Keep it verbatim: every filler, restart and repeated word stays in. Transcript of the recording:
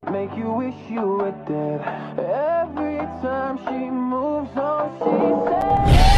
make you wish you were dead. Every time she moves on, she says